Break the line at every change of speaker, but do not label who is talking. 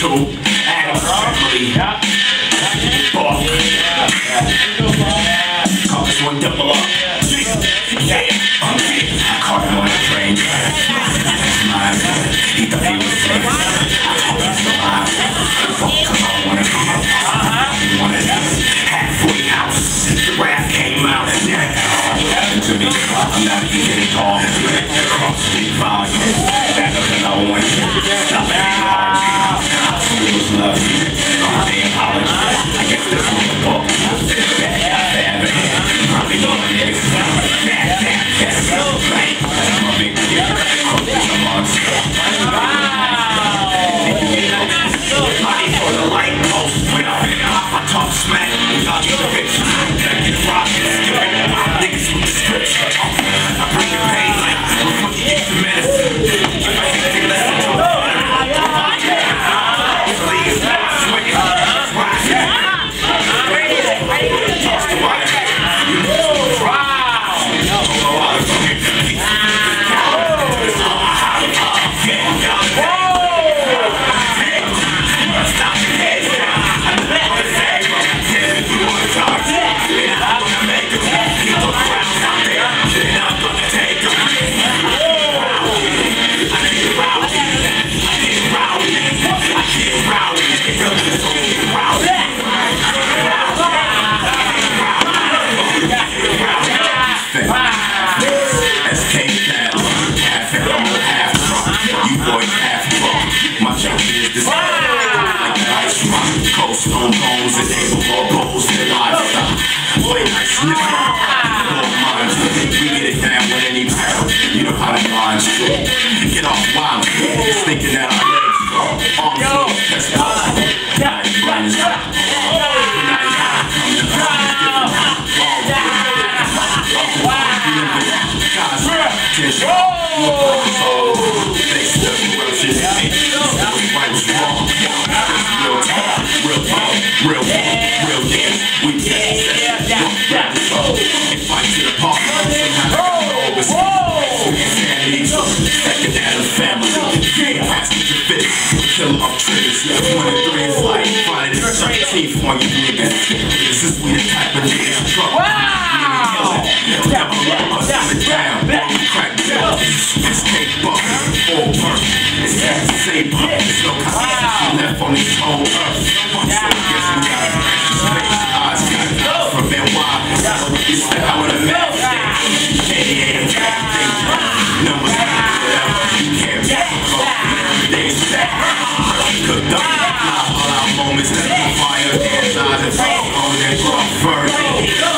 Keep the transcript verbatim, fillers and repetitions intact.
two, Adam's family. Buck. Call this one double up. Yeah, okay. I caught him on the train. He thought he was safe. I hope he's alive. Cause I wanna come up. I wanted this halfway house. The wrath came out. To me, I'm not eating dog. Cross the volume. That doesn't know when. Stop it. It was love. They apologize. I guess this was the book. Bad guy, bad man. Probably know my niggas. Bad, bad, bad. Right. I'm a big kid. I'm a monster. Money for the light post. When I talk smack, I'll get the bitch. I get rockets. Niggas with the scripts. I bring the pain like before you get the medicine. If I can take less than two. Please, swing it. Toss the water. You know what's wrong. Go out of fucking peace. Stop your head. I'm not gonna say it. You wanna talk? I'm gonna make it. Keep the crowd out there. I'm gonna take them. I get rowdy. I get rowdy. I get rowdy. It really is only rowdy. S K Cat, half animal, half drunk. You boys half drunk. My joke is this. Like an ice rock, cold stone bones and able more bowls than livestock. Boy, nice nigga. Little minds, we get it down with any barrel. You know how to mind shit. Get off wild. Just thinking that our legs go. Arms low, that's all. Nice brains. Nice high. Come to the Real talk, real talk, real dance. We dance, grab the soul, and fight to the park. Second Adam's family, passenger fit, kill off triggers. One and three is like Friday the thirteenth on you niggas. This is we the type of niggas trouble. Double up, dumb it down, crack down. It's cake buck, all perfect. It's that same buck. There's no consistency left on this whole earth. So I guess we got a precious face. Eyes got out from N Y. You step out with a map. eighty-eight, numbers, whatever. You can't be everything's back. Cooked up, all our moments. That's the fire, dance, eyes, and phone, and drunk, version.